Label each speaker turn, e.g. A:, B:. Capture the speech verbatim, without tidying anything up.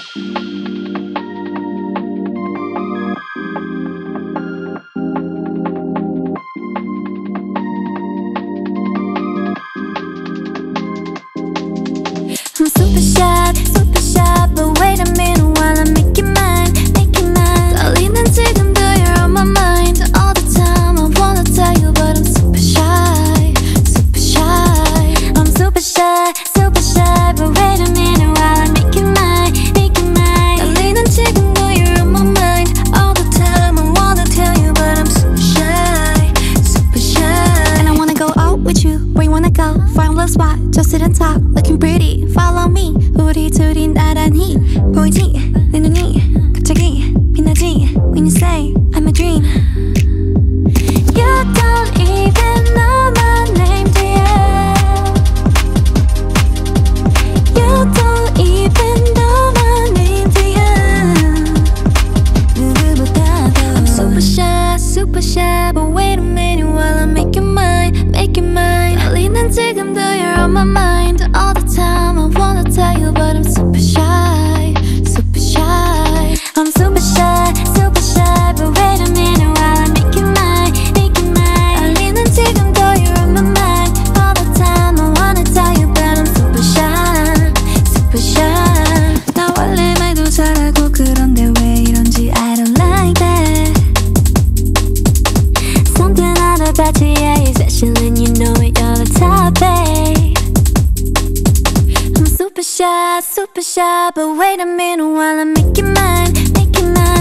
A: I'm super shy, super shy, but wait a minute while I make you mine, make you mine. 떨리는 지금도 you're on my mind all the time. I wanna tell you, but I'm super shy, super shy. I'm super shy, super shy, but wait a minute while I make you mine, make you mine. 떨리는 지금도 you're on my mind all the time. I wanna tell you, but I'm super shy, super shy. And I wanna go out with you. Where you wanna go? Find a little spot, just sit and talk, looking pretty. Follow me. 우리 둘이 나란히 보이지? 내 눈이 갑자기 빛나지? When you say I'm a dream. You don't even know my name, dear. You don't even know my name, dear. 누구보다도 I'm super shy, super shy, but wait a minute while I make you mine, make you mine. 떨리는 지금도 you're on my mind all the time. I wanna tell you, but I'm super shy, super shy. I'm super shy, super shy, but wait a minute while I make you mine, make you mine. 떨리는 지금도 you're on my mind all the time. I wanna tell you, but I'm super shy, super shy. 나 원래 말도 잘하고 그런데 왜 이런지 I don't like that. Something out about you, yeah, you're special and you know it, you're the top, babe. I'm super shy, super shy, but wait a minute while I make you mine, make you mine.